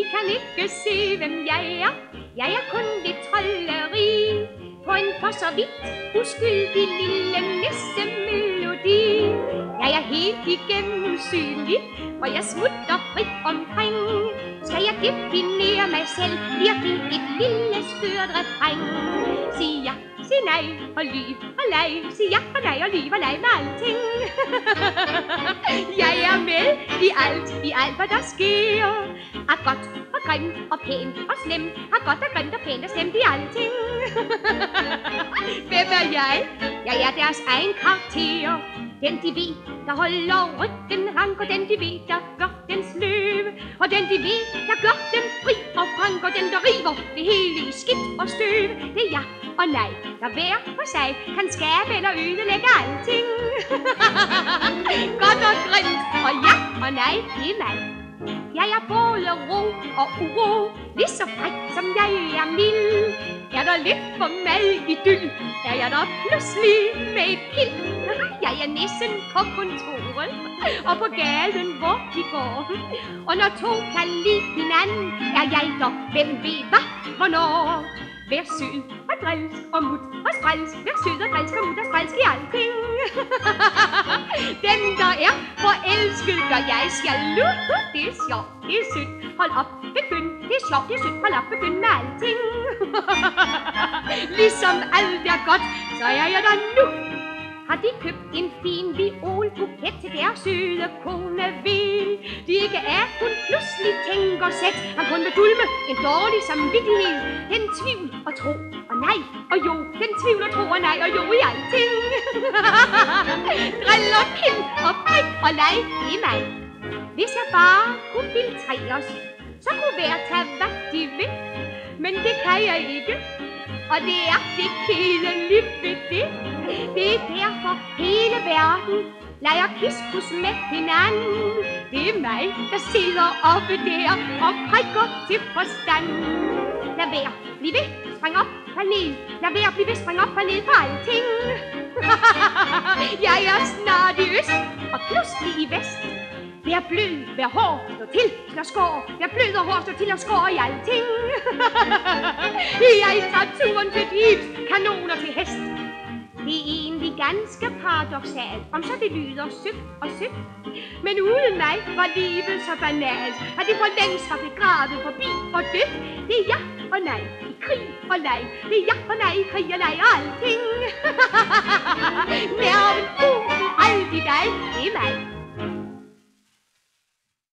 kan ikke se, hvem jeg er. Jeg er kun lidt trolleri på en for så vidt uskyldig lille nissemelodi. Jeg er helt igennem synlig, hvor jeg smutter frit omkring. Skal jeg definere mig selv, bliver det et lille skørt refræng. Sig ja, sig nej og lyv og leg. Sig ja og nej og lyv og leg med alting. Jeg er med i alt hvad der sker. Er godt og grimt og pænt og slemt. Er godt og grimt og pænt og slemt i alting. Hvem er jeg? Jeg er deres egen karakter. Den de ved, der holder ryggen rank. Og den de ved, der gør den sløve. Og den de ved, der gør den fri og frank. Og den der river det hele i skidt og støv. Det er ja og nej, der hver for sig kan skabe eller ødelægge alting. Godt og grimt og ja og nej, det er mig. Jeg er både ro og uro, lige så fræk som jeg er mild. Er der lidt for meget idyll, er jeg der pludselig med et pild. Jeg er nissen på kontoret og på gaden, hvor de går. Og når to kan lide hinanden, er jeg der, hvem ved hvad, hvornår. Vær sød og drilsk og mut og sprælsk. Vær sød og drilsk og mut og sprælsk i alting. Den der er forelsket, gør jeg jaloux. Det er sjovt, det er sødt. Hold op, begynd. Det er sjovt, det er sødt. Hold op, begynd med alting. Ligesom alt er godt, så er jeg der nu. Har de købt en fin violbuket til deres søde kone ved? De ikke er, hun pludselig tænker sæt. Han kun vil dulme en dårlig samvittighed. Den tvivl og tro og nej og jo. Den tvivl og tro og nej og jo i alting. Drill og kind og prik og leg, det er mig. Hvis jeg bare kunne filtreres, så kunne hver tage hvad de vil. Men det kan jeg ikke. Og det er det kedeligt ved det. Det er derfor hele verden leger kiskus med hinanden. Det er mig, der sidder oppe der og prikker til forstand. Lad være, bliv ved, spring op, fald ned. Lad være, bliv ved, spring op, fald ned på alting. Jeg er snart i øst og pludselig i vest. Vær blød, vær hård, stå til, slå skår. Vær blød og hård, stå til og skår i alting. Jeg tager turen til dips, kanoner til hest. Det er egentlig ganske paradoksalt, om så det lyder sødt og sødt. Men uden mig var livet så banalt, at det for længst var begravet forbi og dødt. Det er ja og nej, i krig og leg. Det er ja og nej, i krig og leg og alting.